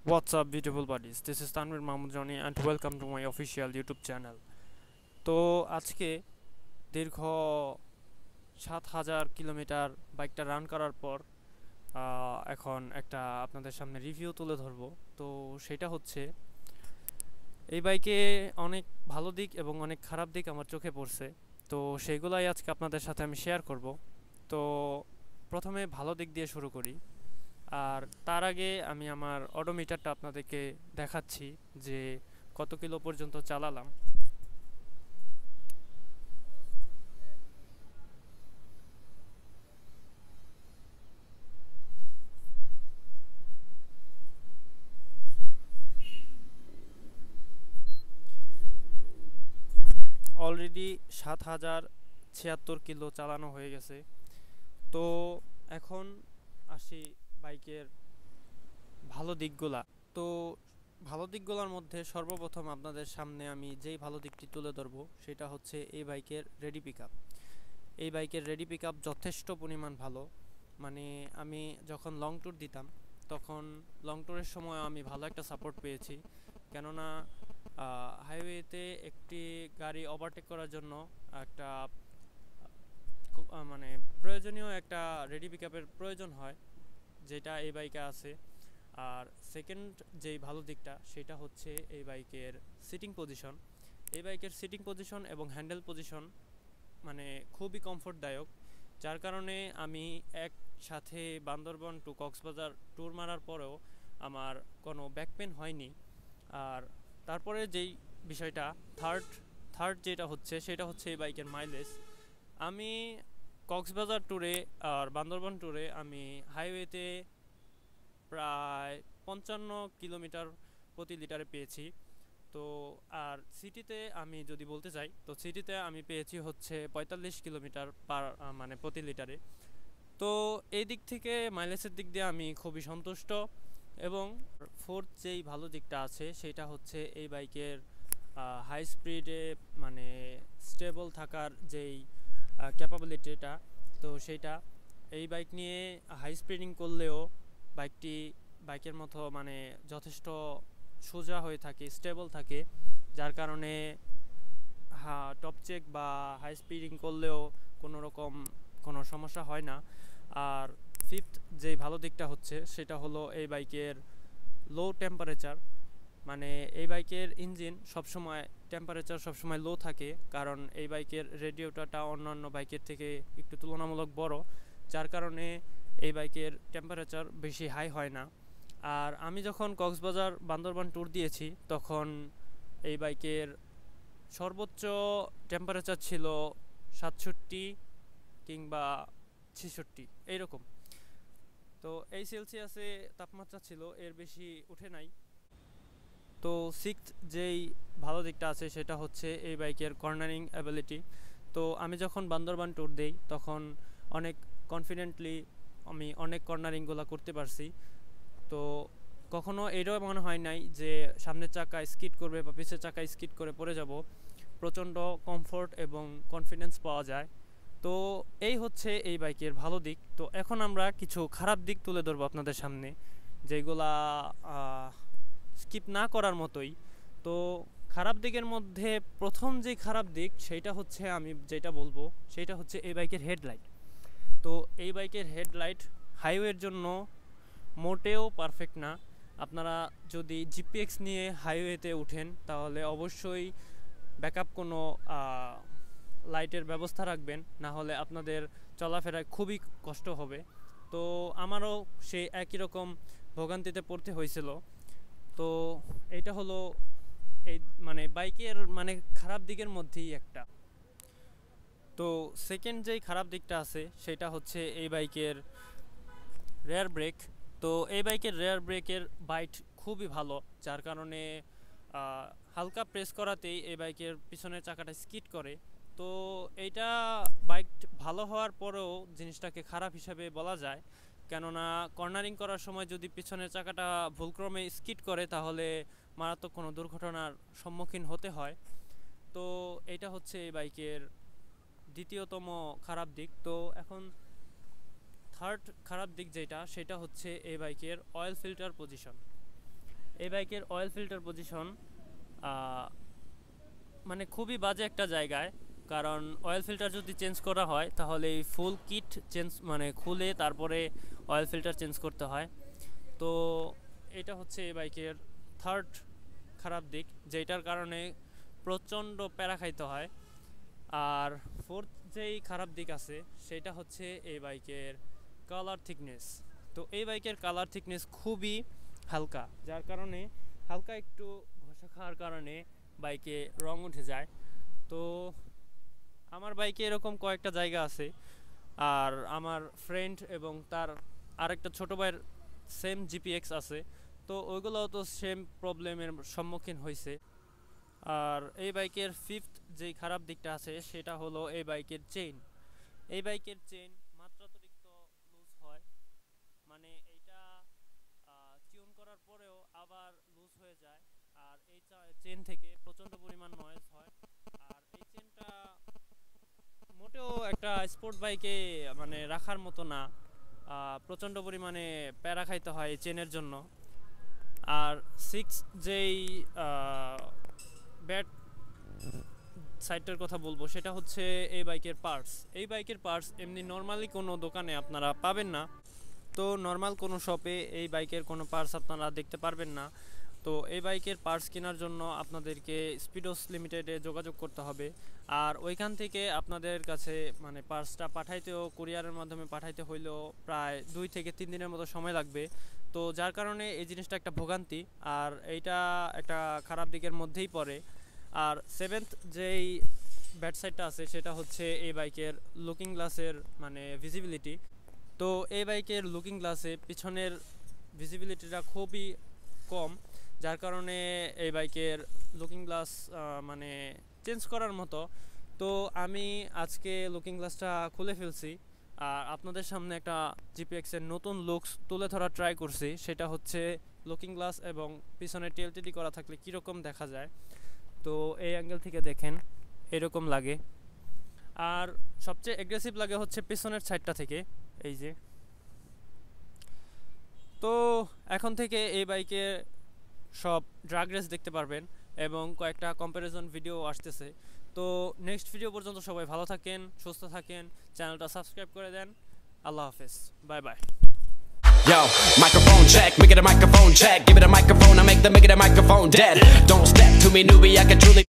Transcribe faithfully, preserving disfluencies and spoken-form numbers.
What's up, beautiful buddies? This is Tanvir Mahmood Johnny, and welcome to my official YouTube channel. তো আজকে দীর্ঘ সাত হাজার kilometre বাইকটা রান করার পর আহ, এখন একটা আপনাদের সামনে রিভিউ তুলে ধরবো। তো সেটা হচ্ছে এই বাইকে অনেক ভালো দিক এবং অনেক খারাপ দিক আমার চোখে পড়ছে। তো সেইগুলাই আজকে আপনাদের সাথে আমি শেয়ার করব। তো প্রথমে ভালো দিক দিয়ে শুরু করি। আর তার আগে আমি আমার অডোমিটারটা আপনাদেরকে দেখাচ্ছি যে কত কিলো পর্যন্ত চালালাম। অলরেডি সাত হাজার ছিয়াত্তর কিলো চালানো হয়ে গেছে। তো এখন আসি বাইকের ভালো দিকগুলা। তো ভালো দিকগুলোর মধ্যে সর্বপ্রথম আপনাদের সামনে আমি যেই ভালো দিকটি তুলে ধরবো সেটা হচ্ছে এই বাইকের রেডি পিক আপ। এই বাইকের রেডি পিক আপ যথেষ্ট পরিমাণ ভালো। মানে আমি যখন লং ট্যুর দিতাম তখন লং ট্যুরের সময় আমি ভালো একটা সাপোর্ট পেয়েছি। কেননা হাইওয়েতে একটি গাড়ি ওভারটেক করার জন্য একটা ক- আহ, মানে প্রয়োজনীয় একটা রেডি পিক আপের প্রয়োজন হয়, যেটা এই বাইকে আছে। আর সেকেন্ড যেই ভালো দিকটা সেটা হচ্ছে এই বাইকের সিটিং পজিশন। এই বাইকের সিটিং পজিশন এবং হ্যান্ডেল পজিশন মানে খুবই কমফোর্টদায়ক, যার কারণে আমি একসাথে বান্দরবন টু কক্সবাজার ট্যুর মারার পরেও আমার কোনো ব্যাক পেন হয়নি। আর তারপরে যেই বিষয়টা থার্ড থার্ড যেটা হচ্ছে সেটা হচ্ছে এই বাইকের মাইলেজ। আমি কক্সবাজার ট্যুরে আর বান্দরবন ট্যুরে আমি হাইওয়েতে প্রায় পঞ্চান্ন কিলোমিটার প্রতি লিটারে পেয়েছি। তো আর সিটিতে আমি যদি বলতে চাই তো সিটিতে আমি পেয়েছি হচ্ছে পঁয়তাল্লিশ কিলোমিটার পার মানে প্রতি লিটারে। তো এই দিক থেকে মাইলেজের দিক দিয়ে আমি খুবই সন্তুষ্ট। এবং ফোর্থ যেই ভালো দিকটা আছে সেটা হচ্ছে এই বাইকের হাই স্পিডে মানে স্টেবল থাকার যেই ক্যাপাবিলিটিটা। তো সেইটা এই বাইক নিয়ে হাই স্পিডিং করলেও বাইকটি বাইকের মতো মানে যথেষ্ট সোজা হয়ে থাকে, স্টেবল থাকে, যার কারণে হ্যাঁ টপ চেক বা হাই স্পিডিং করলেও কোনো রকম কোনো সমস্যা হয় না। আর ফিফথ যেই ভালো দিকটা হচ্ছে সেটা হলো এই বাইকের লো টেম্পারেচার। মানে এই বাইকের ইঞ্জিন সবসময় টেম্পারেচার সবসময় লো থাকে, কারণ এই বাইকের রেডিয়েটরটা অন্যান্য বাইকের থেকে একটু তুলনামূলক বড়, যার কারণে এই বাইকের টেম্পারেচার বেশি হাই হয় না। আর আমি যখন কক্সবাজার বান্দরবান ট্যুর দিয়েছি তখন এই বাইকের সর্বোচ্চ টেম্পারেচার ছিল সাতষট্টি কিংবা ছেষট্টি এইরকম। তো এই সেলসিয়াসে তাপমাত্রা ছিল, এর বেশি উঠে নাই। তো সিক্সথ যেই ভালো দিকটা আছে সেটা হচ্ছে এই বাইকের কর্নারিং অ্যাবিলিটি। তো আমি যখন বান্দরবান ট্যুর দেই তখন অনেক কনফিডেন্টলি আমি অনেক কর্নারিংগুলো করতে পারছি। তো কখনো এটাও মনে হয় নাই যে সামনের চাকা স্কিড করবে বা পিছের চাকা স্কিড করে পড়ে যাব। প্রচণ্ড কমফোর্ট এবং কনফিডেন্স পাওয়া যায়। তো এই হচ্ছে এই বাইকের ভালো দিক। তো এখন আমরা কিছু খারাপ দিক তুলে ধরবো আপনাদের সামনে, যেগুলা স্কিপ না করার মতোই। তো খারাপ দিকের মধ্যে প্রথম যে খারাপ দিক সেটা হচ্ছে আমি যেটা বলবো সেটা হচ্ছে এই বাইকের হেডলাইট। তো এই বাইকের হেডলাইট হাইওয়ের জন্য মোটেও পারফেক্ট না। আপনারা যদি জিপিএক্স নিয়ে হাইওয়েতে উঠেন তাহলে অবশ্যই ব্যাকআপ কোনো লাইটের ব্যবস্থা রাখবেন, না হলে আপনাদের চলাফেরায় খুবই কষ্ট হবে। তো আমারও সেই একই রকম ভোগান্তিতে পড়তে হয়েছিল। তো এটা হলো এই মানে বাইকের মানে খারাপ দিকের মধ্যেই একটা। তো সেকেন্ড যেই খারাপ দিকটা আছে সেটা হচ্ছে এই বাইকের রেয়ার ব্রেক। তো এই বাইকের রেয়ার ব্রেকের বাইট খুবই ভালো, যার কারণে আহ, হালকা প্রেস করাতেই এই বাইকের পিছনের চাকাটা স্কিড করে। তো এইটা বাইক ভালো হওয়ার পরেও জিনিসটাকে খারাপ হিসাবে বলা যায়, কেননা কর্নারিং করার সময় যদি পিছনের চাকাটা ভুলক্রমে স্কিড করে তাহলে মারাত্মক কোনো দুর্ঘটনার সম্মুখীন হতে হয়। তো এটা হচ্ছে এই বাইকের দ্বিতীয়তম খারাপ দিক। তো এখন থার্ড খারাপ দিক যেটা সেটা হচ্ছে এই বাইকের অয়েল ফিল্টার পজিশন। এই বাইকের অয়েল ফিল্টার পজিশন মানে খুবই বাজে একটা জায়গায়, কারণ অয়েল ফিল্টার যদি চেঞ্জ করা হয় তাহলে এই ফুল কিট চেঞ্জ মানে খুলে তারপরে অয়েল ফিল্টার চেঞ্জ করতে হয়। তো এটা হচ্ছে এই বাইকের থার্ড খারাপ দিক, যেটার কারণে প্রচণ্ড প্যারা খাইতে হয়। আর ফোর্থ যেই খারাপ দিক আছে সেটা হচ্ছে এই বাইকের কালার থিকনেস। তো এই বাইকের কালার থিকনেস খুবই হালকা, যার কারণে হালকা একটু ঘষা খাওয়ার কারণে বাইকে রং উঠে যায়। তো আমার বাইকে এরকম কয়েকটা জায়গা আছে, আর আমার ফ্রেন্ড এবং তার আরেকটা ছোটো ভাইয়ের সেম জিপিএক্স আছে, তো ওইগুলোও তো সেম প্রবলেমের সম্মুখীন হয়েছে। আর এই বাইকের ফিফথ যেই খারাপ দিকটা আছে সেটা হলো এই বাইকের চেইন। এই বাইকের চেইন মাত্রাতিরিক্ত লুজ হয়, মানে এইটা টিউন করার পরেও আবার লুজ হয়ে যায়, আর এই চেইন থেকে প্রচণ্ড পরিমাণ নয়েজ হয়। আর এই চেইনটা মোটেও একটা স্পোর্ট বাইকে মানে রাখার মতো না, প্রচণ্ড পরিমাণে প্যারা খাইতে হয় এই চেনের জন্য। আর সিক্স যেই ব্যাড সাইডটার কথা বলবো সেটা হচ্ছে এই বাইকের পার্টস। এই বাইকের পার্টস এমনি নর্মালি কোনো দোকানে আপনারা পাবেন না, তো নর্মাল কোনো শপে এই বাইকের কোনো পার্টস আপনারা দেখতে পারবেন না। তো এই বাইকের পার্টস কেনার জন্য আপনাদেরকে স্পিডোস লিমিটেডে যোগাযোগ করতে হবে, আর ওইখান থেকে আপনাদের কাছে মানে পার্টসটা পাঠাইতেও কুরিয়ারের মাধ্যমে পাঠাইতে হইলেও প্রায় দুই থেকে তিন দিনের মতো সময় লাগবে। তো যার কারণে এই জিনিসটা একটা ভোগান্তি, আর এইটা একটা খারাপ দিকের মধ্যেই পড়ে। আর সেভেন্থ যেই ব্যাড সাইডটা আছে সেটা হচ্ছে এই বাইকের লুকিং গ্লাসের মানে ভিজিবিলিটি। তো এই বাইকের লুকিং গ্লাসে পিছনের ভিজিবিলিটিটা খুবই কম, যার কারণে এই বাইকের লুকিং গ্লাস মানে চেঞ্জ করার মতো। তো আমি আজকে লুকিং গ্লাসটা খুলে ফেলছি, আর আপনাদের সামনে একটা জিপিএক্সের নতুন লুকস তুলে ধরা ট্রাই করছি। সেটা হচ্ছে লুকিং গ্লাস এবং পিছনে টিএলটিডি করা থাকলে কীরকম দেখা যায়। তো এই অ্যাঙ্গেল থেকে দেখেন এরকম লাগে, আর সবচেয়ে অ্যাগ্রেসিভ লাগে হচ্ছে পিছনের সাইডটা থেকে, এই যে। তো এখন থেকে এই বাইকে সব ড্রাগ রেস দেখতে পারবেন এবং কয়েকটা কম্প্যারিজন ভিডিও আসতেছে। তো নেক্সট ভিডিও পর্যন্ত সবাই ভালো থাকেন, সুস্থ থাকেন, চ্যানেলটা সাবস্ক্রাইব করে দেন। আল্লাহ হাফেজ, bye bye. Yo, microphone check, make it a microphone check. Give it a microphone, I make the make it a microphone dead. Don't step to me, newbie, I can truly